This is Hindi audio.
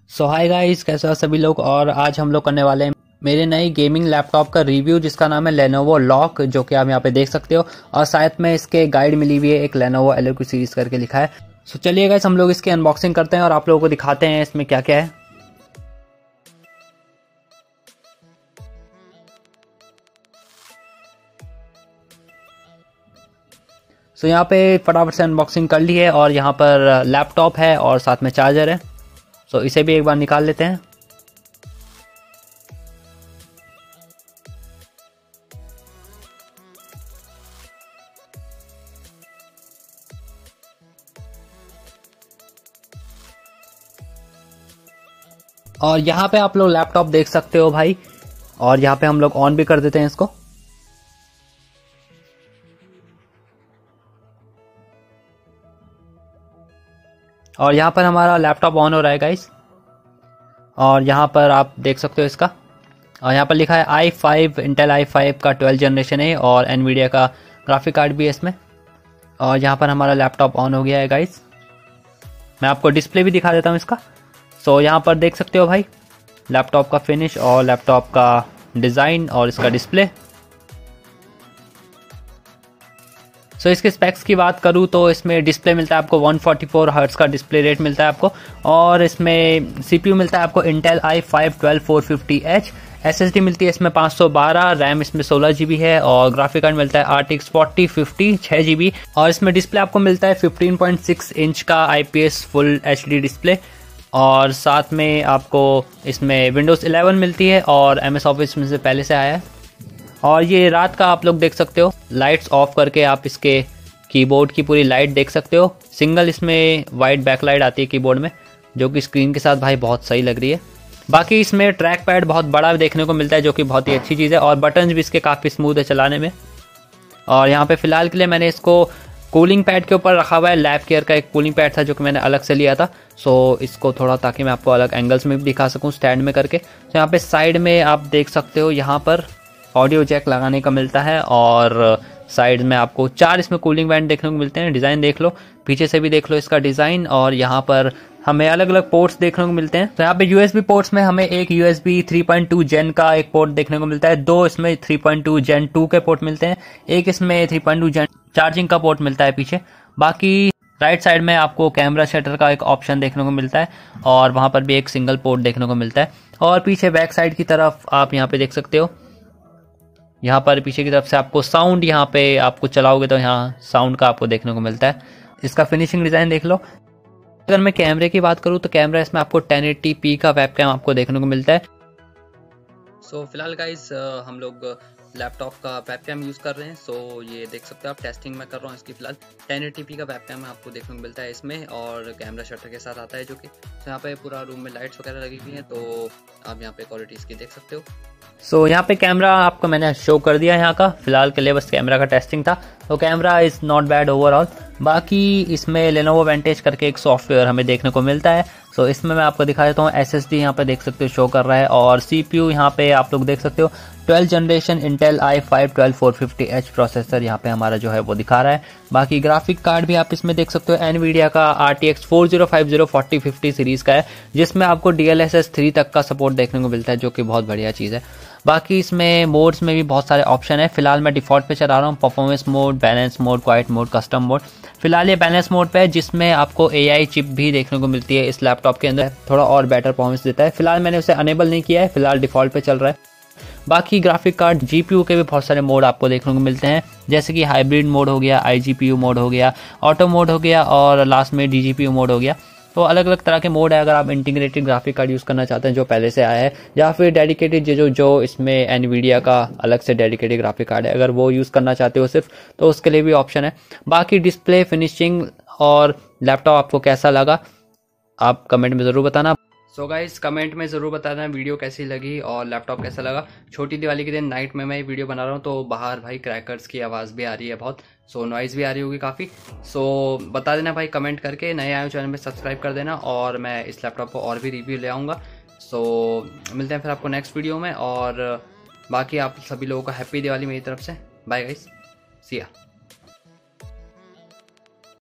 सो हाय गाइस, कैसे हो सभी लोग। और आज हम लोग करने वाले हैं मेरे नए गेमिंग लैपटॉप का रिव्यू, जिसका नाम है लेनोवो लॉक, जो कि आप यहाँ पे देख सकते हो। और साथ में इसके गाइड मिली हुई है, एक लेनोवो LQ सीरीज करके लिखा है। सो चलिए गाइस, हम लोग इसकी अनबॉक्सिंग करते हैं और आप लोगों को दिखाते हैं इसमें क्या क्या है। सो यहाँ पे फटाफट से अनबॉक्सिंग कर ली है और यहाँ पर लैपटॉप है और साथ में चार्जर है। सो इसे भी एक बार निकाल लेते हैं। और यहाँ पे आप लोग लैपटॉप देख सकते हो भाई, और यहाँ पे हम लोग ऑन भी कर देते हैं इसको। और यहाँ पर हमारा लैपटॉप ऑन हो रहा है गाइस, और यहाँ पर आप देख सकते हो इसका। और यहाँ पर लिखा है i5 इंटेल i5 का 12 जनरेशन है और एनवीडिया का ग्राफिक कार्ड भी है इसमें। और यहाँ पर हमारा लैपटॉप ऑन हो गया है गाइस। मैं आपको डिस्प्ले भी दिखा देता हूँ इसका। सो यहाँ पर देख सकते हो भाई लैपटॉप का फिनिश और लैपटॉप का डिज़ाइन और इसका डिस्प्ले। सो इसके स्पेक्स की बात करूँ तो इसमें डिस्प्ले मिलता है आपको 144 हर्ट्ज का डिस्प्ले रेट मिलता है आपको। और इसमें CPU मिलता है आपको इंटेल i5 12450H। SSD मिलती है इसमें 512, रैम इसमें 16 GB है और ग्राफिक कार्ड मिलता है RTX 4050 6 GB। और इसमें डिस्प्ले आपको मिलता है 15.6 इंच का IPS फुल HD डिस्प्ले। और साथ में आपको इसमें Windows 11 मिलती है और MS Office में से पहले से आया है। और ये रात का आप लोग देख सकते हो, लाइट्स ऑफ करके आप इसके कीबोर्ड की पूरी लाइट देख सकते हो। सिंगल इसमें वाइट बैकलाइट आती है कीबोर्ड में, जो कि स्क्रीन के साथ भाई बहुत सही लग रही है। बाकी इसमें ट्रैक पैड बहुत बड़ा देखने को मिलता है, जो कि बहुत ही अच्छी चीज़ है। और बटन्स भी इसके काफ़ी स्मूथ है चलाने में। और यहाँ पे फिलहाल के लिए मैंने इसको कूलिंग पैड के ऊपर रखा हुआ है। लैब केयर का एक कूलिंग पैड था जो कि मैंने अलग से लिया था। सो इसको थोड़ा, ताकि मैं आपको अलग एंगल्स में भी दिखा सकूँ स्टैंड में करके। तो यहाँ पे साइड में आप देख सकते हो, यहाँ पर ऑडियो जैक लगाने का मिलता है। और साइड में आपको 4 इसमें कूलिंग वैंट देखने को मिलते हैं। डिज़ाइन देख लो, पीछे से भी देख लो इसका डिज़ाइन। और यहाँ पर हमें अलग अलग पोर्ट्स देखने को मिलते हैं। तो यहाँ पे USB पोर्ट्स में हमें एक USB 3.2 जेन का एक पोर्ट देखने को मिलता है। 2 इसमें 3.2 जेन 2 के पोर्ट मिलते हैं। एक इसमें 3.2 जेन चार्जिंग का पोर्ट मिलता है पीछे। बाकी राइट साइड में आपको कैमरा शटर का एक ऑप्शन देखने को मिलता है और वहाँ पर भी एक सिंगल पोर्ट देखने को मिलता है। और पीछे बैक साइड की तरफ आप यहाँ पे देख सकते हो, यहाँ पर पीछे की तरफ से आपको साउंड, यहाँ पे आपको चलाओगे तो यहाँ साउंड का आपको देखने को मिलता है। इसका फिनिशिंग डिज़ाइन देख लो। अगर मैं कैमरे की बात करूँ तो कैमरा इसमें आपको 1080p का वेबकैम आपको देखने को मिलता है। सो फिलहाल गाइस हम लोग लैपटॉप का वेबकैम यूज़ कर रहे हैं। सो ये देख सकते हो आप, टेस्टिंग मैं कर रहा हूँ इसकी। फिलहाल 1080p का वेबकैम आपको देखने को मिलता है इसमें, और कैमरा शटर के साथ आता है जो कि। तो यहाँ पे पूरा रूम में लाइट्स वगैरह लगी हुई हैं, तो आप यहाँ पे क्वालिटी इसकी देख सकते हो। सो यहाँ पे कैमरा आपको मैंने शो कर दिया यहाँ का। फिलहाल के लिए बस कैमरा का टेस्टिंग था, तो camera is not bad overall. बाकी इसमें लेनोवो वेंटेज करके एक सॉफ्टवेयर हमें देखने को मिलता है। सो इसमें मैं आपको दिखा देता हूँ। SSD यहाँ पे देख सकते हो शो कर रहा है, और CPU यहाँ पे आप लोग देख सकते हो 12 generation Intel i5 12450H processor यहाँ पे हमारा जो है वो दिखा रहा है। बाकी ग्राफिक कार्ड भी आप इसमें देख सकते हो, एनवीडिया का RTX 4050 4050 सीरीज़ का है, जिसमें आपको DLSS 3 तक का सपोर्ट देखने को मिलता है, जो कि बहुत बढ़िया चीज़ है। बाकी इसमें मोड्स में भी बहुत सारे ऑप्शन है। फिलहाल मैं डिफ़ॉल्ट पे चला रहा हूँ, performance mode, balance mode, quiet mode, custom mode. फिलहाल ये बैलेंस मोड पे है, जिसमें आपको AI चिप भी देखने को मिलती है इस लैपटॉप के अंदर, थोड़ा और बेटर परफॉर्मेंस देता है। फिलहाल मैंने उसे अनेबल नहीं किया है, फिलहाल डिफ़ॉल्ट पे चल रहा है। बाकी ग्राफिक कार्ड GPU के भी बहुत सारे मोड आपको देखने को मिलते हैं, जैसे कि हाइब्रिड मोड हो गया, iGPU मोड हो गया, ऑटो मोड हो गया, और लास्ट में DGPU मोड हो गया। तो अलग अलग तरह के मोड है। अगर आप इंटीग्रेटेड ग्राफिक कार्ड यूज़ करना चाहते हैं जो पहले से आया है, या फिर डेडिकेटेड जो इसमें एनवीडिया का अलग से डेडिकेटेड ग्राफिक कार्ड है, अगर वो यूज़ करना चाहते हो सिर्फ, तो उसके लिए भी ऑप्शन है। बाकी डिस्प्ले, फिनिशिंग और लैपटॉप आपको कैसा लगा आप कमेंट में ज़रूर बताना। सो गाइस, कमेंट में ज़रूर बताना वीडियो कैसी लगी और लैपटॉप कैसा लगा। छोटी दिवाली के दिन नाइट में मैं वीडियो बना रहा हूँ, तो बाहर भाई क्रैकर्स की आवाज़ भी आ रही है बहुत। सो नॉइज़ भी आ रही होगी काफ़ी। सो बता देना भाई कमेंट करके। नए आए हो चैनल में सब्सक्राइब कर देना, और मैं इस लैपटॉप को और भी रिव्यू ले आऊँगा। सो मिलते हैं फिर आपको नेक्स्ट वीडियो में। और बाकी आप सभी लोगों को हैप्पी दिवाली मेरी तरफ से। बाय गाइस, सी या।